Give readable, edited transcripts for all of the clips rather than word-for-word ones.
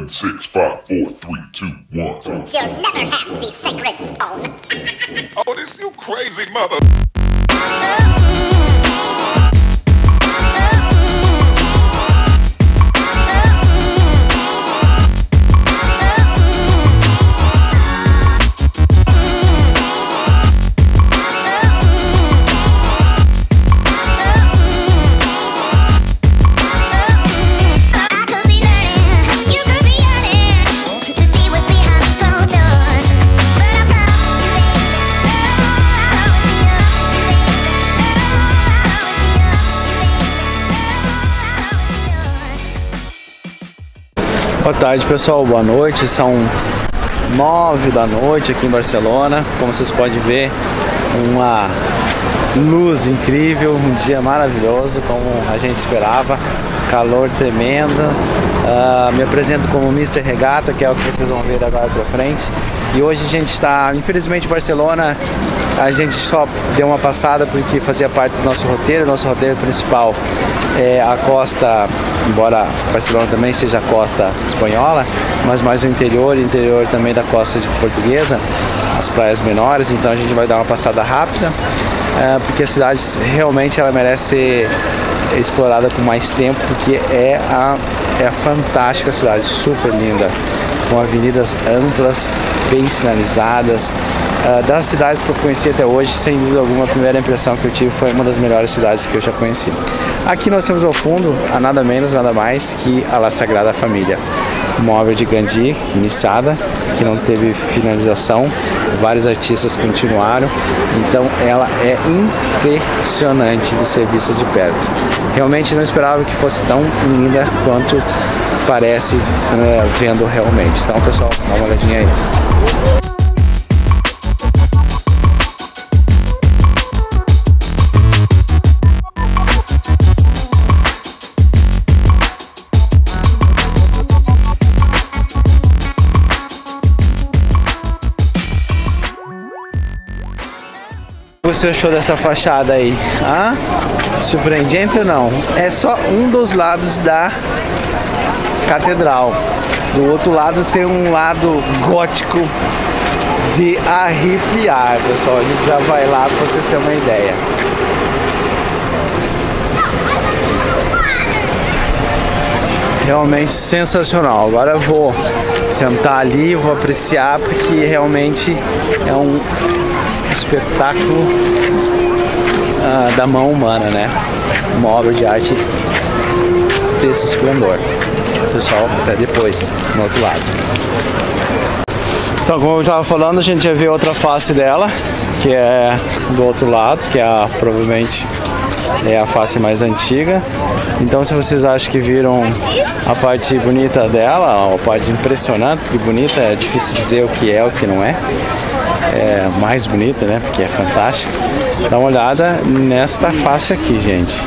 6, 5, 4, 3, 2, 1. You'll never have the sacred stone. Oh, this you crazy mother. Boa tarde, pessoal, boa noite. São 9 da noite aqui em Barcelona. Como vocês podem ver, uma luz incrível, um dia maravilhoso, como a gente esperava, calor tremendo. Me apresento como Mr. Regata, que é o que vocês vão ver agora pra frente. E hoje a gente está, infelizmente, em Barcelona. A gente só deu uma passada porque fazia parte do nosso roteiro. Nosso roteiro principal é a costa, embora Barcelona também seja a costa espanhola, mas mais o interior também da costa portuguesa, as praias menores. Então a gente vai dar uma passada rápida, porque a cidade realmente ela merece ser explorada com mais tempo, porque é a fantástica cidade, super linda, com avenidas amplas, bem sinalizadas. Das cidades que eu conheci até hoje, sem dúvida alguma, a primeira impressão que eu tive foi uma das melhores cidades que eu já conheci. Aqui nós temos ao fundo, a nada menos, nada mais que a La Sagrada Família, uma obra de Gaudí, iniciada, que não teve finalização, vários artistas continuaram, então ela é impressionante de ser vista de perto. Realmente não esperava que fosse tão linda quanto parece vendo realmente. Então, pessoal, dá uma olhadinha aí. O que você achou dessa fachada aí? Surpreendente ou não? É só um dos lados da catedral. Do outro lado tem um lado gótico de arrepiar, pessoal. A gente já vai lá para vocês terem uma ideia. Realmente sensacional. Agora eu vou sentar ali, vou apreciar, porque realmente é um espetáculo da mão humana, né? Uma obra de arte desse esplendor. Pessoal, até depois, no outro lado. Então, como eu estava falando, a gente já vê outra face dela, que é do outro lado, que é provavelmente é a face mais antiga. Então, se vocês acham que viram a parte bonita dela, a parte impressionante, porque bonita é difícil dizer o que é, o que não é. É mais bonita, né? Porque é fantástica. Dá uma olhada nesta face aqui, gente.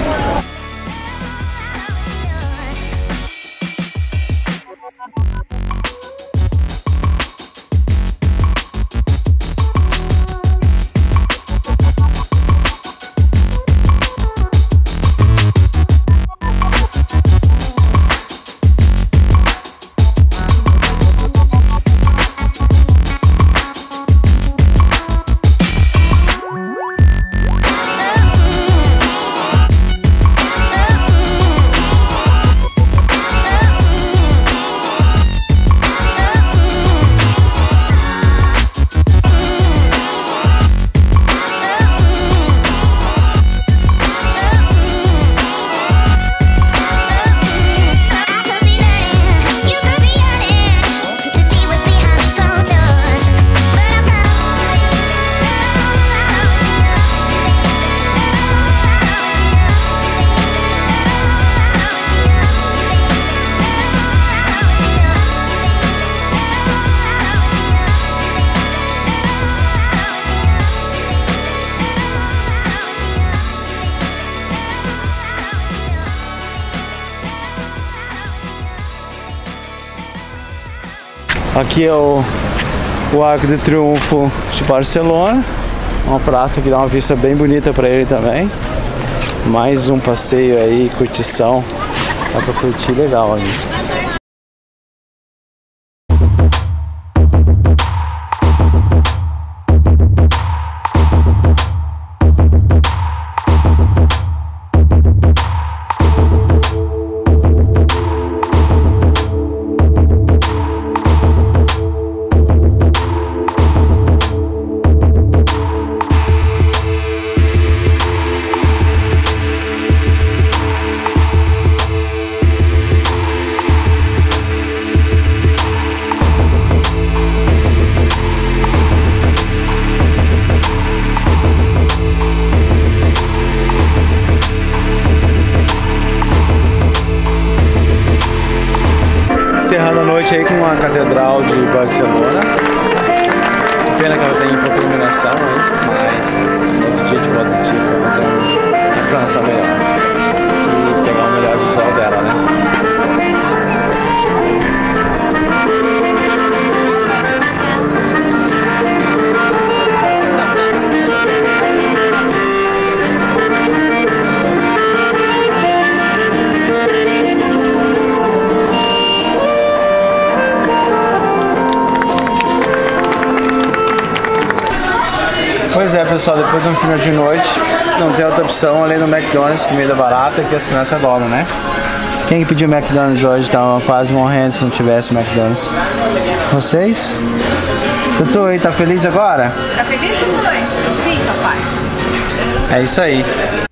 Aqui é o Arco de Triunfo de Barcelona, uma praça que dá uma vista bem bonita para ele também. Mais um passeio aí, curtição, dá para curtir legal aí. noite aí com a Catedral de Barcelona. Pena que ela tem pouca iluminação aí, mas no outro dia a gente volta o dia para fazer uma explanação melhor e pegar o melhor visual dela, né? Pois é, pessoal, depois de um final de noite não tem outra opção além do McDonald's, comida barata que as crianças adoram, né? Quem que pediu McDonald's hoje tava quase morrendo se não tivesse McDonald's? Vocês? Tutu, aí, tá feliz agora? Tá feliz, Tutu? Sim, papai. É isso aí.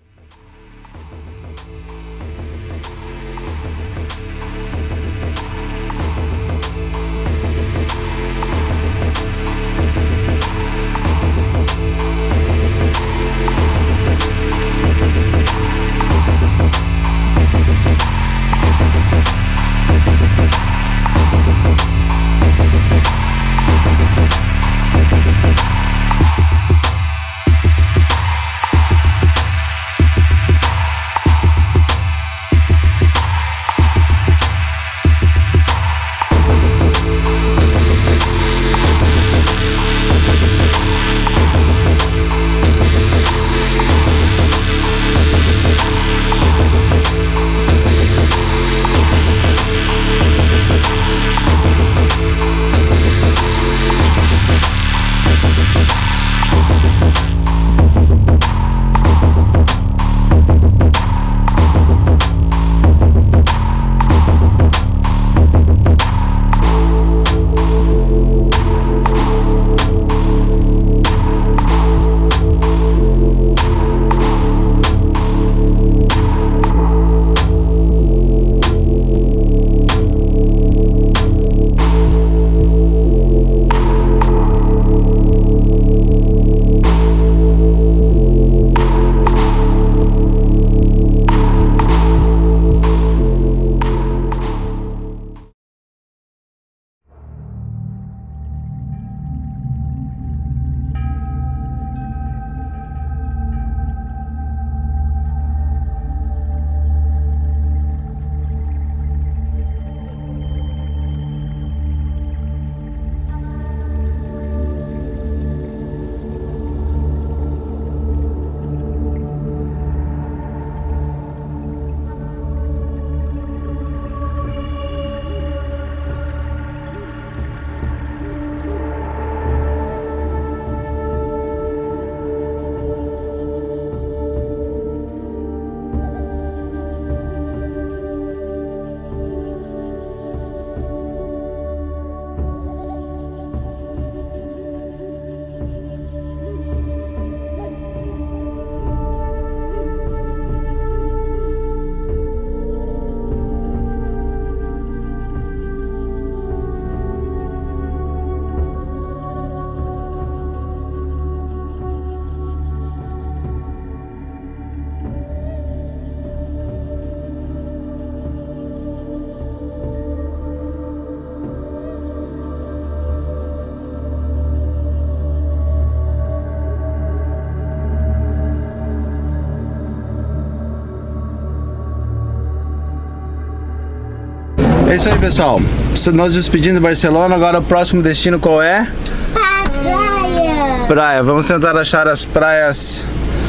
É isso aí, pessoal. Nós despedindo de Barcelona. Agora o próximo destino qual é? A praia. Praia. Vamos tentar achar as praias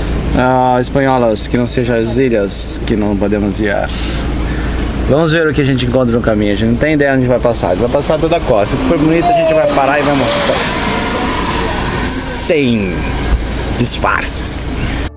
espanholas, que não sejam as ilhas que não podemos ir. Vamos ver o que a gente encontra no caminho. A gente não tem ideia onde vai passar. A gente vai passar toda a costa. Se for bonito, a gente vai parar e vai mostrar. Sem disfarces.